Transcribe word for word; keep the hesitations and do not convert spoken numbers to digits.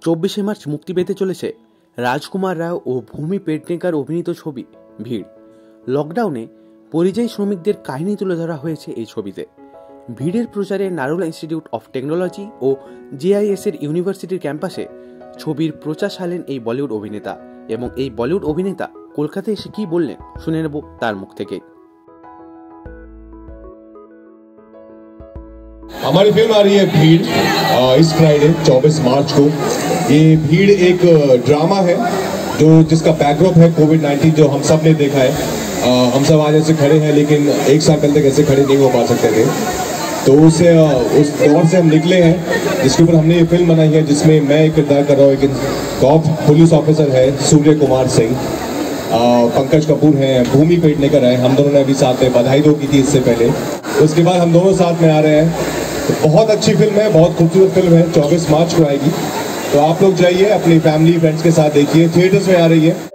চব্বিশে মার্চ মুক্তি পেতে চলেছে রাজকুমার রায় ও ভূমি পেডনেকার অভিনীত ছবি ভিড়। লকডাউনে পরিযায়ী শ্রমিকদের কাহিনী তুলে ধরা হয়েছে এই ছবিতে। ভিড়ের প্রচারে নারুলা ইনস্টিটিউট অফ টেকনোলজি ও জেআইএস এর ইউনিভার্সিটির ক্যাম্পাসে ছবির প্রচার সারলেন এই বলিউড অভিনেতা। এবং এই বলিউড অভিনেতা কলকাতায় এসে কি বললেন শুনে নেব তার মুখ থেকে। हमारी फिल्म आ रही है भीड़ इस फ्राइडे चौबीस मार्च को। ये भीड़ एक ड्रामा है जो जिसका बैकड्रॉप है कोविड नाइन्टीन, जो हम सब ने देखा है। आ, हम सब आज ऐसे खड़े हैं, लेकिन एक साल पहले तक ऐसे खड़े नहीं हो पा सकते थे। तो उससे उस दौर से हम निकले हैं, जिसके ऊपर हमने ये फिल्म बनाई है, जिसमें मैं एक किरदार कर रहा हूँ। एक टॉप पुलिस ऑफिसर है सूर्य कुमार सिंह, पंकज कपूर हैं, भूमि पेडनेकर है। हम दोनों ने अभी साथ में बधाई दो की थी इससे पहले। उसके बाद हम दोनों साथ में आ रहे हैं। तो बहुत अच्छी फिल्म है, बहुत खूबसूरत फिल्म है। चौबीस मार्च को आएगी, तो आप लोग जाइए अपनी फैमिली फ्रेंड्स के साथ देखिए। थिएटर्स में आ रही है।